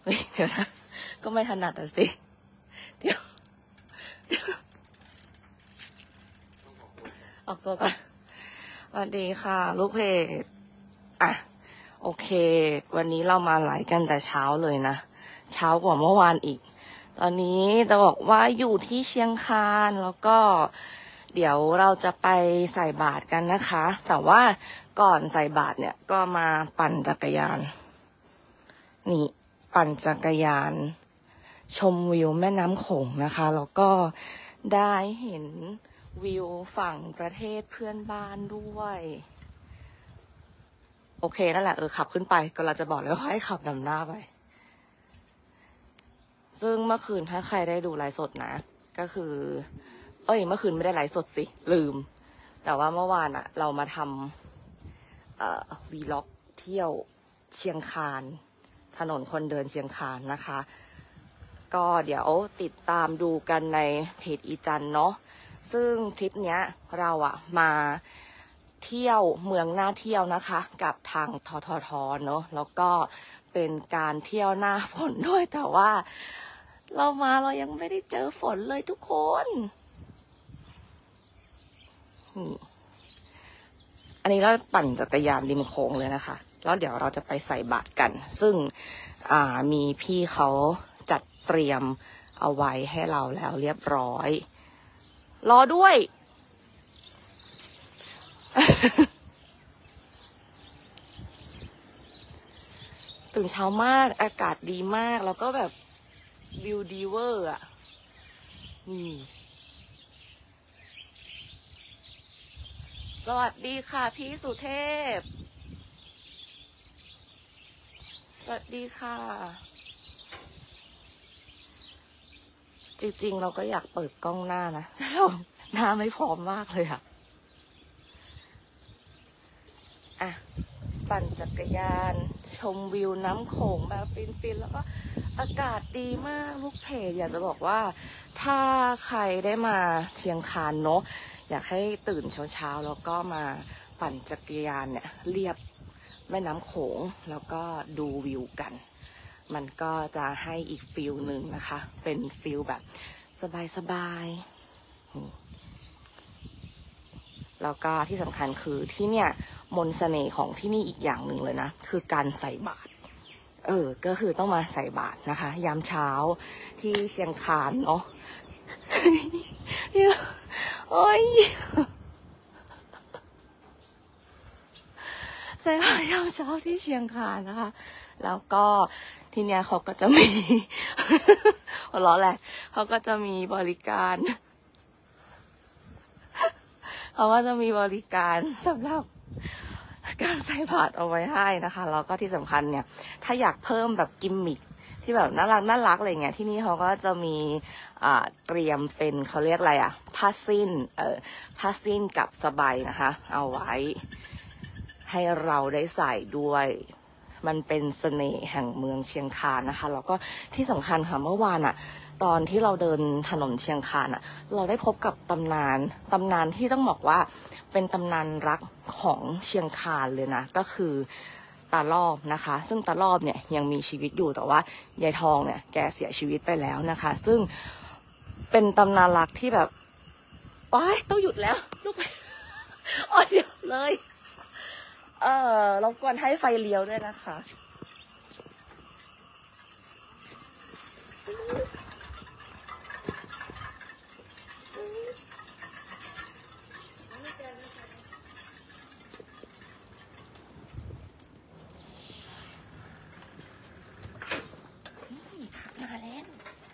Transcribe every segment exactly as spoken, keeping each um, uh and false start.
เฮ้ยเดี๋ยวนะก็ไม่ถนัดอ่ะสิเดี๋ยวเดี๋ยวออกตัวก่อนสวัสดีค่ะลูกเพจอ่ะโอเควันนี้เรามาไลฟ์กันแต่เช้าเลยนะเช้ากว่าเมื่อวานอีกตอนนี้จะบอกว่าอยู่ที่เชียงคานแล้วก็เดี๋ยวเราจะไปใส่บาตรกันนะคะแต่ว่าก่อนใส่บาตรเนี่ยก็มาปั่นจักรยานนี่ปั่นจักรยานชมวิวแม่น้ำโขงนะคะแล้วก็ได้เห็นวิวฝั่งประเทศเพื่อนบ้านด้วยโอเคนั่นแหละเออขับขึ้นไปก็เราจะบอกเลยว่าให้ขับนำหน้าไปซึ่งเมื่อคืนถ้าใครได้ดูไลฟ์สดนะก็คือเอ้ยเมื่อคืนไม่ได้ไลฟ์สดสิลืมแต่ว่าเมื่อวานอะเรามาทำเอ่อวีล็อกเที่ยวเชียงคานถนนคนเดินเชียงคานนะคะก็เดี๋ยวติดตามดูกันในเพจอีจันเนาะซึ่งทริปเนี้ยเราอะมาเที่ยวเมืองน่าเที่ยวนะคะกับทางทททเนาะแล้วก็เป็นการเที่ยวหน้าฝนด้วยแต่ว่าเรามาเรายังไม่ได้เจอฝนเลยทุกคนอันนี้เราปั่นจักรยานริมโขงเลยนะคะแล้วเดี๋ยวเราจะไปใส่บาตรกันซึ่งอ่ามีพี่เขาจัดเตรียมเอาไว้ให้เราแล้วเรียบร้อยรอด้วย ตื่นเช้ามากอากาศดีมากแล้วก็แบบวิวดีเวอร์อ่ะนี่สวัสดีค่ะพี่สุเทพสวัสดีค่ะจริงๆเราก็อยากเปิดกล้องหน้านะแต่เราหน้าไม่พร้อมมากเลยอะอ่ะปั่นจักรยานชมวิวน้ำโขงแบบฟินๆแล้วก็อากาศดีมากลูกเพจอยากจะบอกว่าถ้าใครได้มาเชียงคานเนาะอยากให้ตื่นเช้าๆแล้วก็มาปั่นจักรยานเนี่ยเรียบแม่น้ำโขงแล้วก็ดูวิวกันมันก็จะให้อีกฟิลหนึ่งนะคะเป็นฟิลแบบสบายๆแล้วก็ที่สำคัญคือที่เนี่ยมนต์เสน่ห์ของที่นี่อีกอย่างหนึ่งเลยนะคือการใส่บาตรเออก็คือต้องมาใส่บาตรนะคะยามเช้าที่เชียงคานเนาะ โอ้ยใส่บาตรยามเช้าที่เชียงคานนะคะแล้วก็ทีเนี้ยเขาก็จะมี หัวเราะแหละเขาก็จะมีบริการเขาก็จะมีบริการสำหรับการใส่บาตรเอาไว้ให้นะคะแล้วก็ที่สำคัญเนี่ยถ้าอยากเพิ่มแบบกิมมิคที่แบบน่ารักน่ารักอะไรเงี้ยที่นี่เขาก็จะมีอ่าเตรียมเป็นเขาเรียกอะไรอ่ะผ้าสิ้นเอ่อผ้าสิ้นกับสบายนะคะเอาไว้ให้เราได้ใส่ด้วยมันเป็นเสน่ห์แห่งเมืองเชียงคานนะคะแล้วก็ที่สำคัญค่ะเมื่อวานอ่ะตอนที่เราเดินถนนเชียงคานอ่ะเราได้พบกับตำนานตำนานที่ต้องบอกว่าเป็นตำนานรักของเชียงคานเลยนะก็คือตารอบนะคะซึ่งตารอบเนี่ยยังมีชีวิตอยู่แต่ว่ายายทองเนี่ยแกเสียชีวิตไปแล้วนะคะซึ่งเป็นตำนานรักที่แบบโอ๊ยต้องหยุดแล้วลูกอ๋อเดี๋ยวเลยเออรบกวนให้ไฟเลี้ยวด้วยนะคะนี่ค่ะมาแล้ว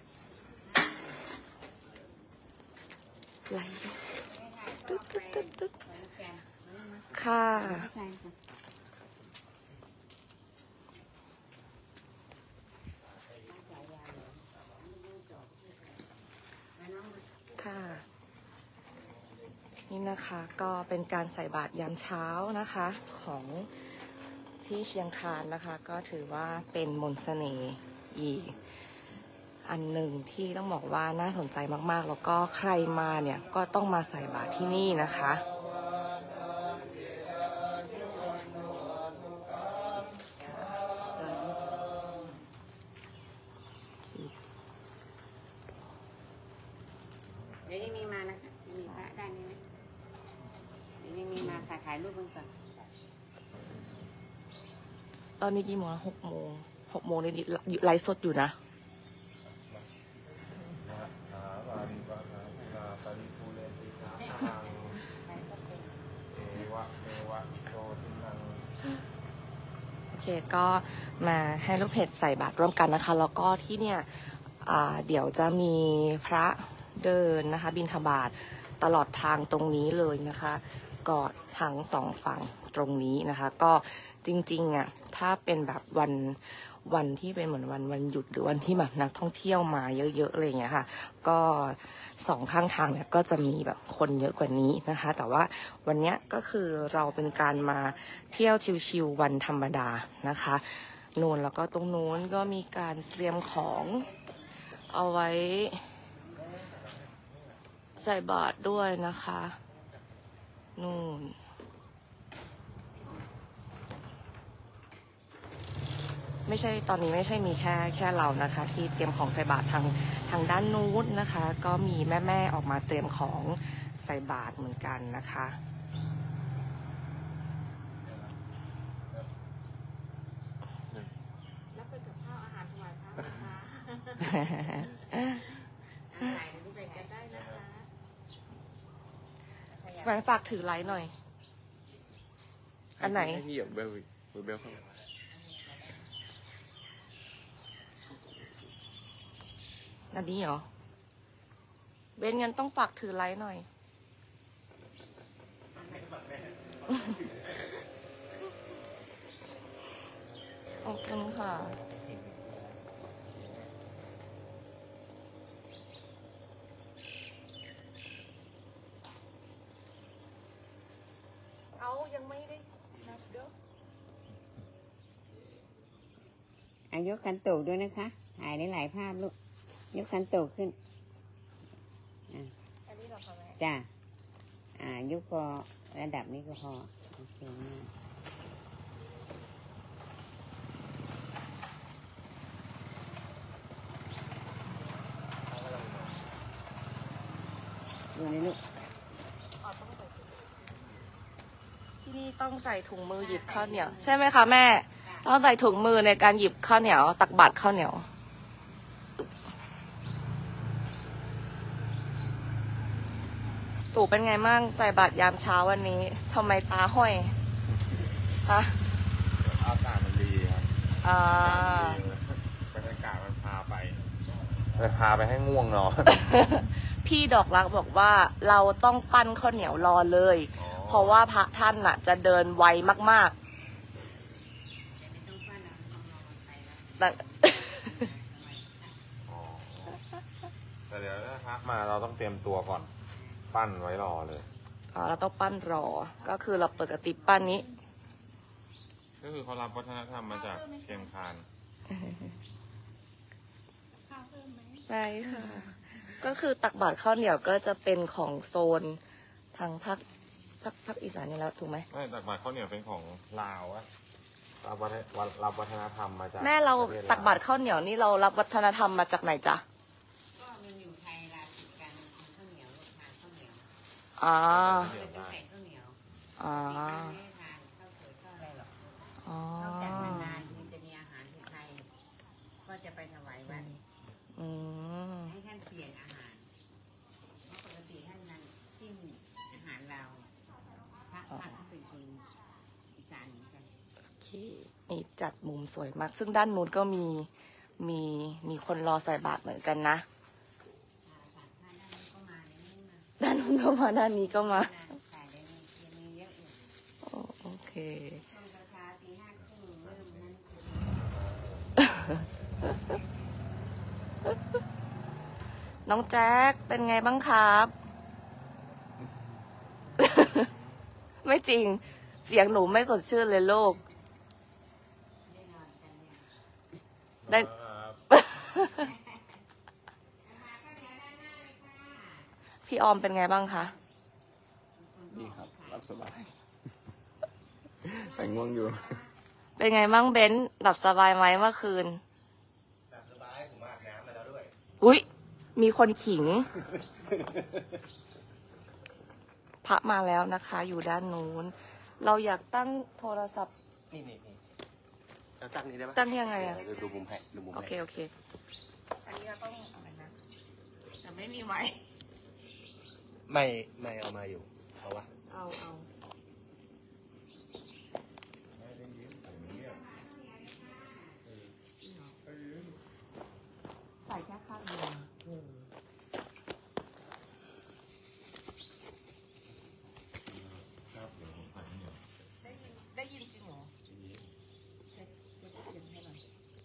ไล่ตึ๊ดตึ๊ดตึ๊ดตึ๊ดค่ะค่ะนี่นะคะก็เป็นการใส่บาตรยามเช้านะคะของที่เชียงคานนะคะก็ถือว่าเป็นมนต์เสน่ห์อีกอันหนึ่งที่ต้องบอกว่าน่าสนใจมากๆแล้วก็ใครมาเนี่ยก็ต้องมาใส่บาตรที่นี่นะคะยวยังมีมานะคะมีพระด้านนี้นะเดี๋ยวยังมีมาค่ะถ่ายรูปกันก่อนตอนนี้กี่โมงหกโมงหกโมงนิดๆไลฟ์สดอยู่นะ โอเคก็มาให้ลูกเพจใส่บาตรร่วมกันนะคะ แล้วก็ที่เนี่ยเดี๋ยวจะมีพระเดินนะคะ บิณฑบาตตลอดทางตรงนี้เลยนะคะก็ทั้งสองฝั่งตรงนี้นะคะ ก็จริงๆอ่ะถ้าเป็นแบบวันวันที่เป็นเหมือนวันวันหยุดหรือวันที่แบบนักท่องเที่ยวมาเยอะๆอะไรอย่างเงี้ยค่ะก็สองข้างทางเนี่ยก็จะมีแบบคนเยอะกว่านี้นะคะ แต่ว่าวันเนี้ยก็คือเราเป็นการมาเที่ยวชิวๆวันธรรมดานะคะนู่นแล้วก็ตรงนู้นก็มีการเตรียมของเอาไว้ใส่บาตรด้วยนะคะนู่นไม่ใช่ตอนนี้ไม่ใช่มีแค่แค่เรานะคะที่เตรียมของใส่บาตรทางทางด้านนู้นนะคะก็มีแม่ๆออกมาเตรียมของใส่บาตรเหมือนกันนะคะรับไปกับข้าวอาหารถวายพระนะคะถ่ายรูปไปกันได้นะคะแฟนฝากถือไลน์หน่อยอันไหนให้พี่เหยียบเบลเบลเข้ามาอันนี้เหรอเบนงั้นต้องฝากถือไลน์หน่อยขอบคุณค่ะเอายังไม่ได้นับเด้ออายกขันโตกด้วยนะคะถ่ายได้หลายภาพลูกยกขันโตกขึ้นอ่าอันนี้เหรอคะแม่จ้าอ่ายกพอระดับนี้ก็พอโอเคมากดูนี่ลูกที่นี่ต้องใส่ถุงมือหยิบข้าวเหนียวใช่ไหมคะแม่ต้องใส่ถุงมือในการหยิบข้าวเหนียวตักบาตรข้าวเหนียวตู่เป็นไงมั่งใส่บาตรยามเช้าวันนี้ทำไมตาห้อยฮะอากาศมันดีครับอ่าบรรยากาศมันพาไปมันพาไปให้ง่วงนอนพี่ดอกรักบอกว่าเราต้องปั้นข้าวเหนียวรอเลย เพราะว่าพระท่านน่ะจะเดินไวมากๆแต่อ๋อแต่เดี๋ยวถ้าพักมาเราต้องเตรียมตัวก่อน ปั้นไว้รอเลยอ๋อเราต้องปั้นรอ ก็คือเราปกติปั้นนี้ก็คือเขารับวัฒนธรรมมาจากเชียงคานใช่ค่ะ ก็คือตักบาตรข้าวเหนียวก็จะเป็นของโซนทางภาคภาคภาคอีสานนี่แล้วถูกไหมไม่ตักบาตรข้าวเหนียวเป็นของลาวอะรับวัฒนรับวัฒนธรรมมาจากแม่เราประทศวตักบาตรข้าวเหนียวนี่เรารับวัฒนธรรมมาจากไหนจ๊ะก็มันอยู่ไทยราติดกันข้าวเหนียวทานข้าวเหนียวอ๋อจะใส่ข้าวเหนียวอ๋อไม่ได้ทานข้าวสวยข้าวอะไรหรอกอ๋อนอกจากนานๆที่จะมีอาหารไทยก็จะไปถวายวัดอืมให้ท่านเปลี่ยนอาหารเพราะปกติท่านนั้นกินอาหารเราพระพระท่านเป็นคนอีสานเหมือนกันโอเคนี่จัดมุมสวยมาก ซึ่งด้านนู้นก็มีมีมีคนรอใส่บาตรเหมือนกันนะ ด้านนู้นก็มาด้านนี้ก็มาโอโอเค น้องแจ๊คเป็นไงบ้างครับ ไม่จริง เสียงหนูไม่สดชื่นเลยลูกได้ พี่ออมเป็นไงบ้างคะดีครับรับสบาย แต่ง่วงอยู่เป็นไงบ้างเบนซ์หลับสบายไหมเมื่อคืนหลับสบายผมอาบน้ำมาแล้วด้วยอุ๊ยมีคนขิง พระมาแล้วนะคะ อยู่ด้านนู้น เราอยากตั้งโทรศัพท์นี่นี่นี่เราตั้งนี้ได้ปะตั้งยังไงอะเดี๋ยวดูมุมให้ดูมุมโอให้เค โอเค อันนี้เราต้องอะไรนะแต่ไม่มีไม้ไม่ไม่เอามาอยู่เอาวะเอาเอาใส่แค่ข้างเดียวได้ยินได้ยินจริงเหรอเช็คเช็คเสียงให้หน่อย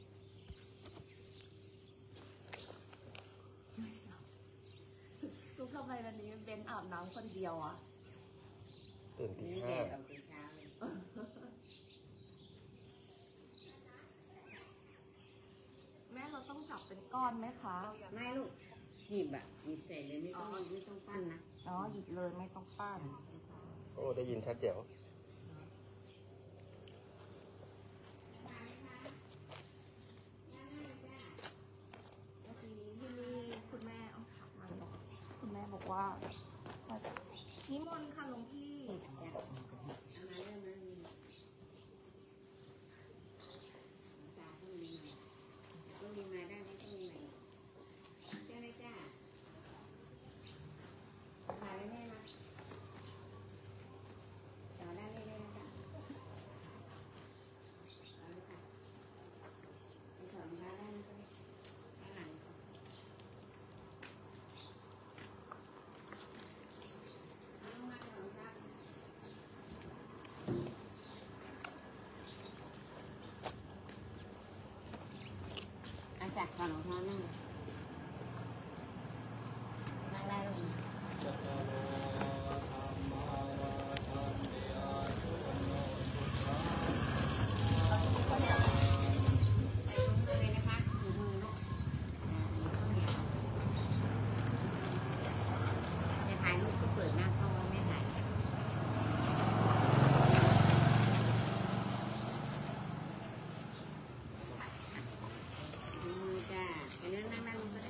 ทุกทำไมวันนี้เบนอาบน้ำคนเดียวอ่ะตื่นตีนี่ห้าแดดออกเป็นเช้าเลยแม่เราต้องจับเป็นก้อนไหมคะไม่ลูกหยิบอ่ะหยิบใส่เลยไม่ต้องไม่ต้องปั้นนะอ๋อหยิบเลยไม่ต้องปั้นโอ้ได้ยินชัดเจ๋วเมื่อกี้ที่นี่คุณแม่เอาถามมาบอกคุณแม่บอกว่าว่าจะนิมนต์ค่ะหลวงพี่จ้ะเอามาเริ่มแล้วนี่ตาต้องมีหน่อยต้องมีมาได้ไหมต้องมีหน่อยเจ้าเลยจ้ามาแล้วแม่มาต่อได้เลยเลยนะจ๊ะเอาเลยค่ะไปถอดรองเท้าได้นะจ๊ะข้างหลังค่ะเอาลงมาถอดรองเท้าอาจัดถอดรองเท้านั่งนั่งได้ลูก ใส่ถุงมือเลยนะคะถุงมือลูกอ่าเดี๋ยวถ่ายรูปก็เปิดหน้าเข้าว่าไม่ถ่ายถุงมือจ้าไปนั่งนั่งนั่งก็ได้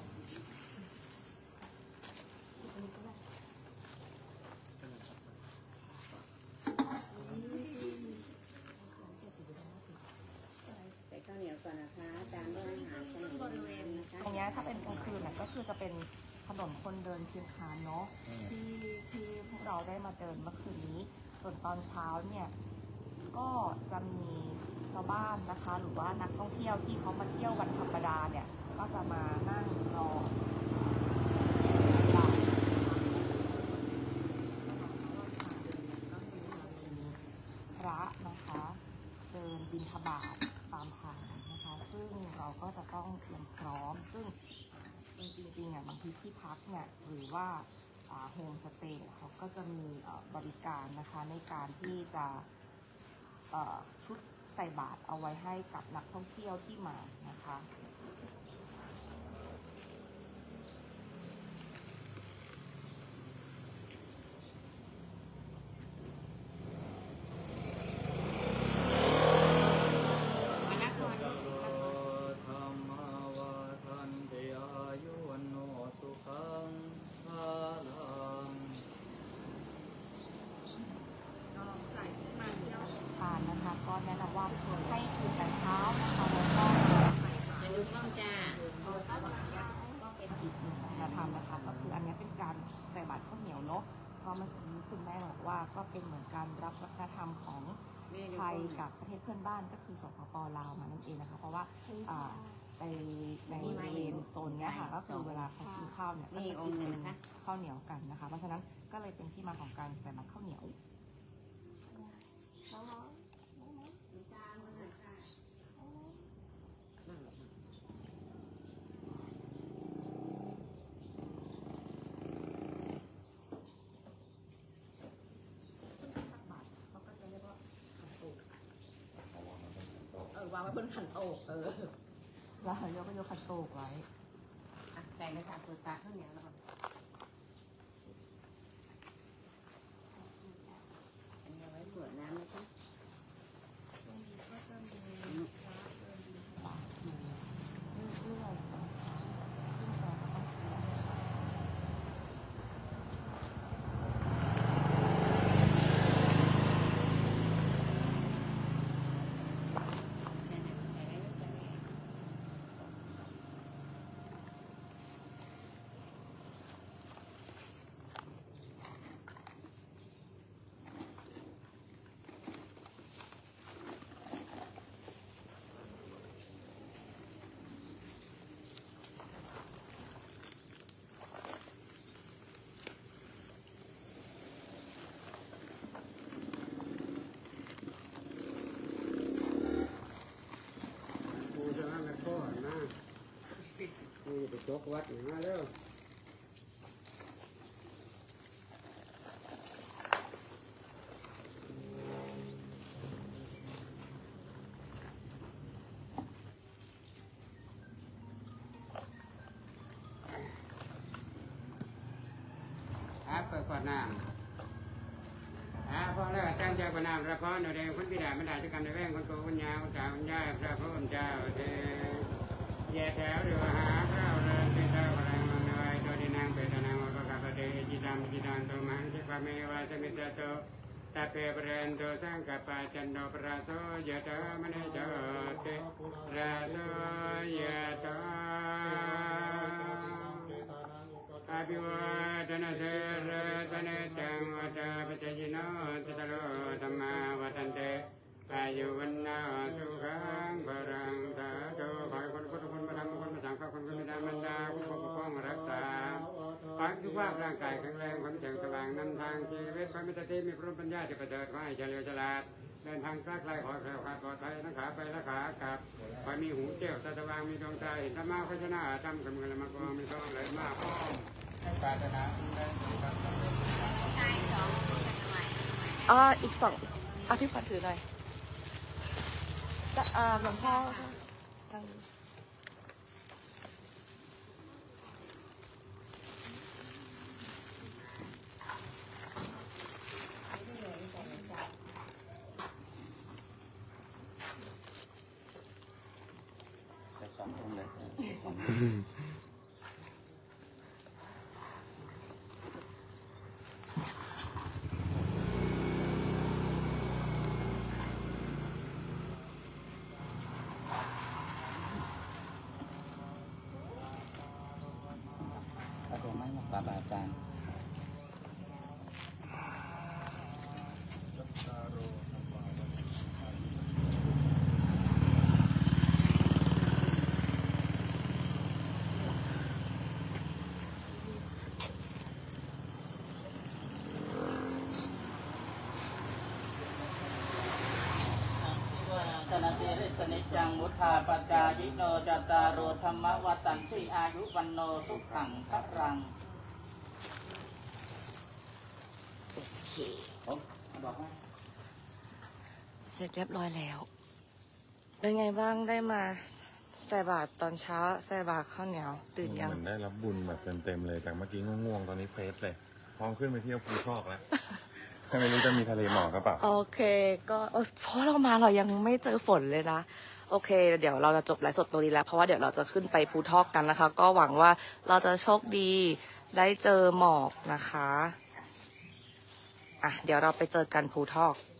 ใส่ข้าวเหนียวก่อนนะคะตามด้วยอาหารขนมบริเวณนะคะตรงเนี้ยถ้าเป็นกลางคืนน่ะก็คือจะเป็นถนนคนเดินเชียงคานเนาะที่ที่พวกเราได้มาเดินเมื่อคืนนี้ ส่วนตอนเช้าเนี่ยก็จะมีชาวบ้านนะคะ หรือว่านักท่องเที่ยวที่เขามาเที่ยววันธรรมดาเนี่ยก็จะมานั่งรอพระนะคะเดินบิณฑบาตตามทางนะคะ ซึ่งเราก็จะต้องเตรียมพร้อม ซึ่งจริงๆอ่ะบางทีที่พักเนี่ยหรือว่าโฮมสเตย์เขาก็จะมีเอ่อบริการนะคะในการที่จะเอ่อชุดใส่บาตรเอาไว้ให้กับนักท่องเที่ยวที่มานะคะมานักก่อนธรรมาวาทันติอายุวันโนสุขังภาลังทานนะคะก็แนะนำว่าให้ตื่นแต่เช้านะคะแล้วก็จะดูกล้องจ้าก็เป็นอีกหนึ่งวัฒนธรรมนะคะก็คืออันนี้เป็นการใส่บาตรข้าวเหนียวเนาะก็เมื่อกี้คุณแม่บอกว่าก็เป็นเหมือนการรับวัฒนธรรมของแม่ดูไทกล้ยองกับประเทศเพื่อนบ้านก็คือสปปลาวมานั่นเองนะคะ เพราะว่าอ่าในในบริเวณโซนเนี้ยค่ะก็คือเวลาเขากินข้าวเนี่ยก็นี่จะองกิค์นหนึ่เป็งนนะคะข้าวเหนียวกันนะคะ เพราะฉะนั้นก็เลยเป็นที่มาของการใส่บาตรข้าวเหนียวตามมาหน่อยค่ะเออวางไว้บนขันโตกเออแล้วยกก็ยกขันโตกไว้อ่ะใส่เลยค่ะเปิดตาข้าวเหนียวแล้วก่อนอันนี้เอาไว้กรวดน้ำนะคะตรงนี้ก็จะมีพระเดินบิณฑบาตอยู่เรื่อยๆนะคะซึ่งเราก็ต้องจกวัดมาเร็วอาเปิดขวดน้ำอาพอแล้วตั้งใจขวดน้ำพระพรเดชคุณบิดาไม่ได้ทุกกรรมในแว่งคนโกคุณยาคุณจ่าคุณย่าพระพุทธเจ้าเดชแย่แถวเรือหาพระเรือนที่เจ้าพลังมันไว้โดยดินางเปตนางวกกาปเดจิตามจิตันโตมันทิพเมวาสมิตโตตาเปเปเรนโตสังกปาจันโดปราโตยะธามณีโจติราโตยะธาอาภิวาทนาเสรตเนจังวัฏปัจจยิโนติตโลธรรมาวัฏันเตอายุวันนาสุขังบรังสาธุขอให้คนพุทธคุณพระธรรมคุณพระสงฆ์ขอคนคุณบิดามารดาคุณปกป้องรักษาขอให้สุขภาพร่างกายแข็งแรงความเจริญสว่างนำทางชีวิตความมีสติมีพร้อมปัญญาที่ประเสริฐขอให้เฉลียวฉลาดเดินทางคลาดไคล้ขอแคล้วคลาดปลอดภัยทั้งขาไปและขากลับขอมีหูเจ้าตาสว่างมีดวงตาเห็นธรรมะพัฒนาทำกันเงินมากองมีทองไหลมากให้ปรารถนาได้ครับอ่าอีกสองอ่ะพี่ขวัญถือหน่อยจะอ่าหลวงพ่อทางจะสององค์เลย เอาตัวไม้มาปราบอาจารย์ตนาติริสนิจังมุทาปจายิโนจัตตารโอธรรมวัตันติอายุวันโนสุขังพรังโอเคผมบอกว่าเสร็จเรียบร้อยแล้ว เป็นไงบ้างได้มาใส่บาตรตอนเช้าใส่บาตรข้าวเหนียวตื่นยังเหมือนได้รับบุญแบบเต็มๆเลยแต่เมื่อกี้ง่วงๆตอนนี้เฟสเลยพร้อมขึ้นไปเที่ยวภูทอกแล้ว ไม่รู้จะมีทะเลหมอกหรือเปล่าโอเคก็เออเพราะเรามาเรายังไม่เจอฝนเลยนะ โอเค เดี๋ยวเราจะจบไลฟ์สดตรงนี้แล้วเพราะว่าเดี๋ยวเราจะขึ้นไปภูทอกกันนะคะ ก็หวังว่าเราจะโชคดีได้เจอหมอกนะคะอ่ะเดี๋ยวเราไปเจอกันภูทอก